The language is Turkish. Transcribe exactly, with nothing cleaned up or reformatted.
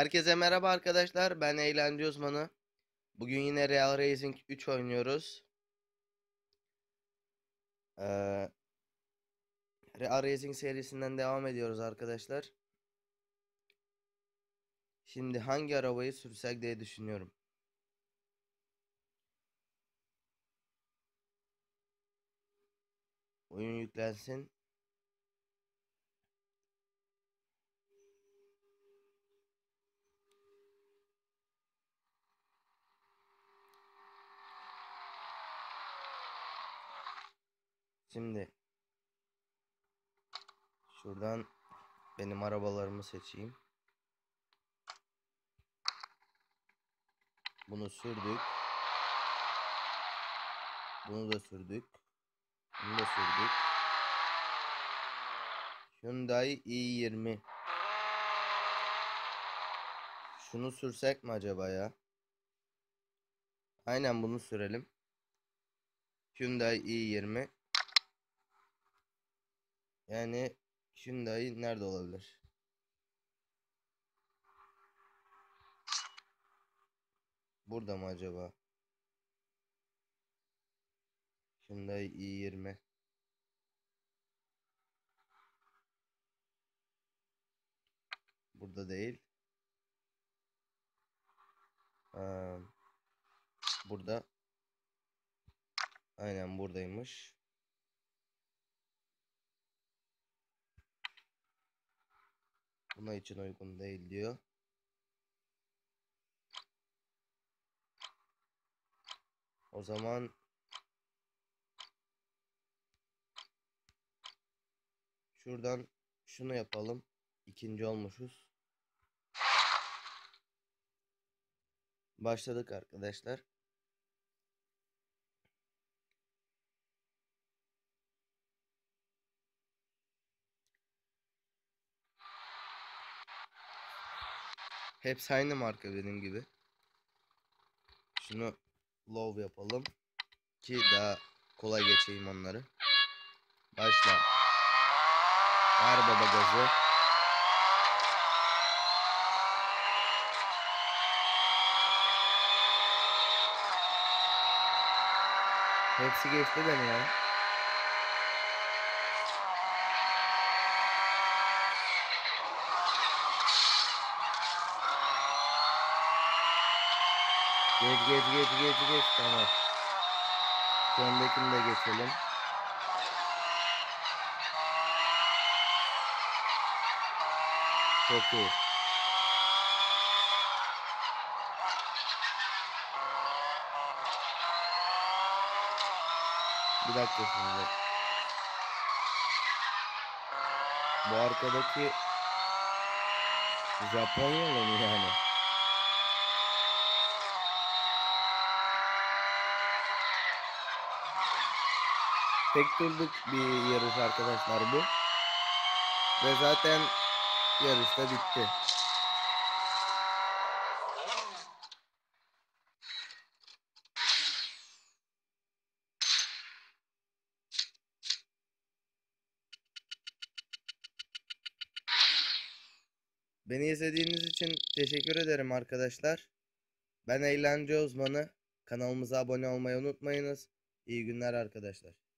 Herkese merhaba arkadaşlar. Ben eğlence uzmanı. Bugün yine Real Racing üç oynuyoruz. Ee, Real Racing serisinden devam ediyoruz arkadaşlar. Şimdi hangi arabayı sürsek diye düşünüyorum. Oyun yüklensin. Şimdi şuradan benim arabalarımı seçeyim. Bunu sürdük. Bunu da sürdük. Bunu da sürdük. Hyundai i yirmi. Şunu sürsek mi acaba ya? Aynen bunu sürelim. Hyundai i yirmi. Yani Hyundai nerede olabilir? Burada mı acaba? Hyundai i yirmi. Burada değil. Ee, burada. Aynen buradaymış. Buna için uygun değil diyor. O zaman şuradan şunu yapalım. İkinci olmuşuz. Başladık arkadaşlar. Hepsi aynı marka benim gibi. Şunu low yapalım ki daha kolay geçeyim onları. Başla. Ver baba gazı. Hepsi geçti beni ya. Geç geç geç geç geç tamam. Sondakini de geçelim. Çok iyi. Bir dakika şimdi. Bu arkadaki Japonyalı mı yani? Tek turluk bir yarış arkadaşlar bu. Ve zaten yarışta bitti. Beni izlediğiniz için teşekkür ederim arkadaşlar. Ben eğlence uzmanı. Kanalımıza abone olmayı unutmayınız. İyi günler arkadaşlar.